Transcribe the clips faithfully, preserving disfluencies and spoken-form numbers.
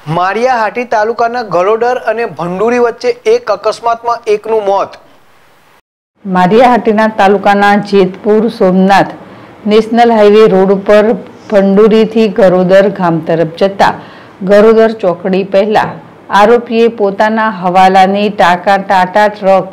માળિયાહાટી તાલુકાના ગલોડર અને ભંડુરી વચ્ચે એક અકસ્માતમાં એકનું મોત। માળિયાહાટીના તાલુકાના Jetpur Somnath national highway road ઉપર ભંડુરીથી ગરોદર ગામ તરફ જતા ગરોદર ચોકડી પહેલા આરોપીએ પોતાના હવાલાની ટાટા ટાટા ટ્રક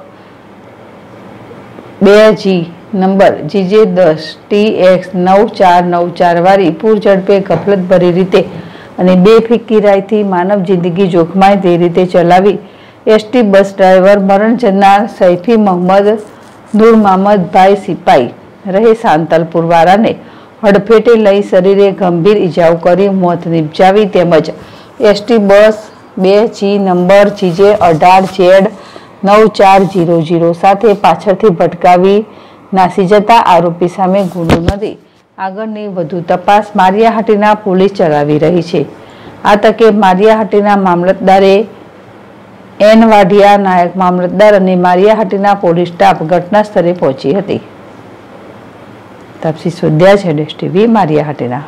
બે જી નંબર જીજે દસ ટી એક્સ નવ ચાર નવ ચાર વાળી પૂર ઝડપે ગફલત ભરી રીતે અને બે ફિકીરાઈથી માનવ જિંદગી જોખમાય તે રીતે ચલાવી એસટી બસ ડ્રાઈવર મરણ જનાર સૈફી મોહમ્મદ નૂર મહમદભાઈ સિપાઈ રહે સાંતલપુર વાળાને હડફેટે લઈ શરીરે ગંભીર ઇજાઓ કરી મોત નિપજાવી તેમજ એસટી બસ બે જી નંબર જીજે અઢાર ઝેડ નવ ચાર જીરો જીરો સાથે પાછળથી ભટકાવી નાસી જતા આરોપી સામે ગુનો નોંધી આગળની વધુ તપાસ માળિયાહાટીના પોલીસ ચલાવી રહી છે। આ તકે માળિયાહાટીના મામલતદારે એન વાઢિયા નાયક મામલતદાર અને માળિયાહાટીના પોલીસ સ્ટાફ ઘટના સ્થળે પહોંચી હતી। તાપસી સોઢિયા છે ડેશ ટીવી માળિયાહાટીના।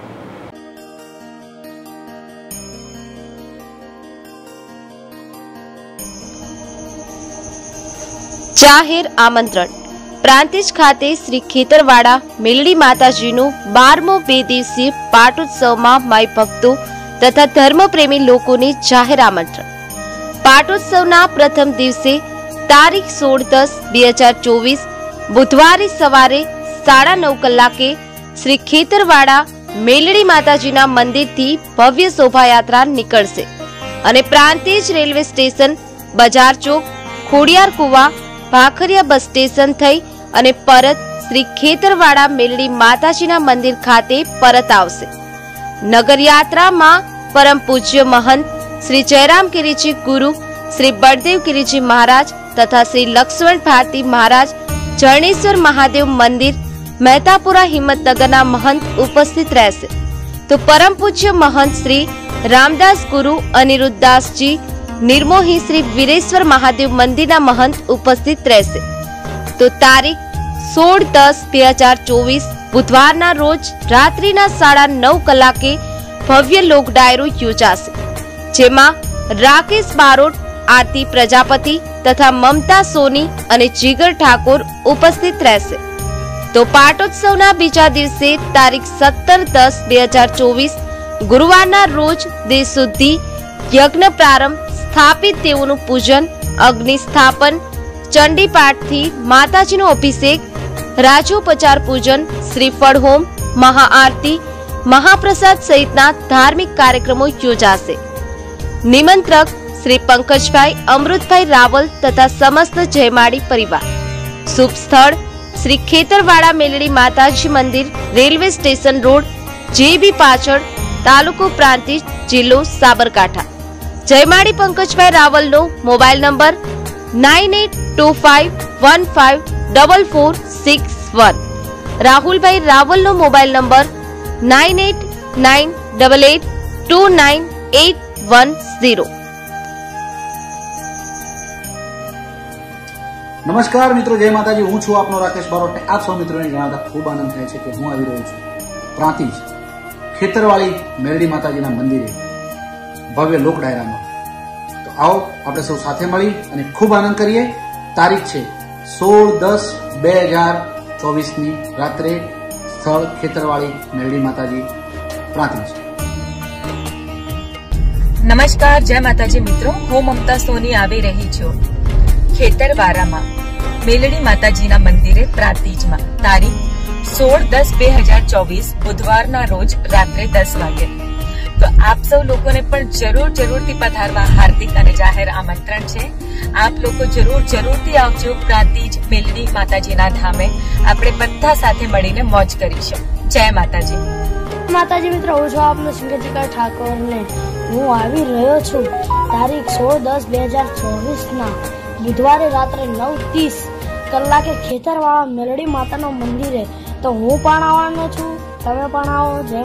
જાહેર આમંત્રણ। પ્રાંતિજ ખાતે શ્રી ખેતરવાડા મેલડી માતાજીનું બારમો બે દિવસીય પાટોત્સવમાં માઈ ભક્તો તથા ધર્મપ્રેમી લોકોને જાહેર આમંત્રણ। પાટોત્સવના પ્રથમ દિવસે તારીખ સોળ દસ બે હજાર ચોવીસ બુધવારે સવારે સાડા નવ કલાકે શ્રી ખેતરવાડા મેલડી માતાજીના મંદિરથી ભવ્ય શોભાયાત્રા નીકળશે અને પ્રાંતિજ રેલવે સ્ટેશન, બજાર ચોક, ખોડિયાર કુવા, ભાખરિયા બસ સ્ટેશન થઈ અને પરત શ્રી ખેતરવાડા મેલડી માતાજીના મંદિર ખાતે પરત આવશે। નગરયાત્રામાં પરમ પૂજ્ય મહંત શ્રી જયરામ કિરીજી ગુરુ, શ્રી બળદેવ કિરીજી મહારાજ તથા શ્રી લક્ષ્મણ ભારતી મહારાજ જરણેશ્વર મહાદેવ મંદિર મહેતાપુરા હિંમતનગરના મહંત ઉપસ્થિત રહેશે તો પરમ પૂજ્ય મહંત શ્રી રામદાસ ગુરુ અનિરુદ્ધદાસજી નિર્મોહી શ્રી વીરેશ્વર મહાદેવ મંદિરના મહંત ઉપસ્થિત રહેશે તો તારીખ સોળ દસ બે હજાર ચોવીસ બુધવારના રોજ રાત્રિના સાડા નવ કલાકે ભવ્ય લોક ડાયરો યોજાશે જેમાં રાકેશ બારોટ, આરતી પ્રજાપતિ તથા મમતા સોની અને જીગર ઠાકોર ઉપસ્થિત રહેશે તો પાટોત્સવના બીજા દિવસે તારીખ સત્તર દસ બે હજાર ચોવીસ ગુરુવારના રોજ દેહ શુદ્ધિ યજ્ઞ પ્રારંભ સ્થાપિત તેઓનું પૂજન, અગ્નિ સ્થાપન, ચંડી પાઠથી માતાજીનો અભિષેક, રાજોપચાર પૂજન, શ્રીફળ હોમ, મહાઆરતી, મહાપ્રસાદ સહિતના ધાર્મિક કાર્યક્રમો યોજાશે। નિમંત્રક શ્રી પંકજભાઈ અમૃતભાઈ રાવલ તથા સમસ્ત જયમાળી પરિવાર। શુભ સ્થળ શ્રી ખેતરવાડા મેલડી માતાજી મંદિર, રેલવે સ્ટેશન રોડ, જેબી પાછળ, તાલુકો પ્રાંતિજ, જિલ્લો સાબરકાંઠા। જયમાળી પંકજભાઈ રાવલનો mobile number nine eight two five one five double four six one. Rahulbhai રાવલનો mobile number nine eight nine double eight two nine eight one zero. નમસ્કાર મિત્રો, જય માતાજી। હું છું આપનો રાકેશ બારોટ ને આપ સૌ મિત્રોને જણાવતા ખૂબ આનંદ થાય છે કે હું આવી રહ્યો છું પ્રાંતિજ ખેતરવાળી મેલડી માતાજીના મંદિરે ભવ્ય લોક ડાયરામાં। તો આવો આપણે સૌ સાથે મળી અને ખૂબ આનંદ કરીએ। તારીખ છે સોળ દસ બે હજાર ચોવીસ ની રાત્રે, સ્થળ ખેતરવાળી મેલડી માતાજી પ્રાંતિજ। નમસ્કાર, જય માતાજી મિત્રો। હું મમતા સોની આવી રહી છું ખેતરવાડામાં મેલડી માતાજીના મંદિરે પ્રાંતિજમાં તારીખ સોળ દસ બે હજાર ચોવીસ બુધવારના રોજ રાત્રે દસ વાગે। તો આપ સૌ લોકોને પણ જરૂર જરૂરથી પધારવા હાર્દિક અને જાહેર આમંત્રણ છે। આપ લોકો જરૂર જરૂરથી આવજો પ્રાંતિજ મેલડી માતાજીના ધામે। આપણે બધા સાથે મળીને મોજ કરીશું। જય માતાજી। માતાજી મિત્રો, હું છું આપનો શંકરજીકા ઠાકોર ને હું આવી રહ્યો છું તારીખ સોળ દસ બે હજાર ચોવીસ ના બુધવારે રાત્રે નવ ત્રીસ કલાકે ખેતરવાળા મેલડી માતાના મંદિરે। તો હું પણ આવવાનો છું, તમે પણ આવો। જય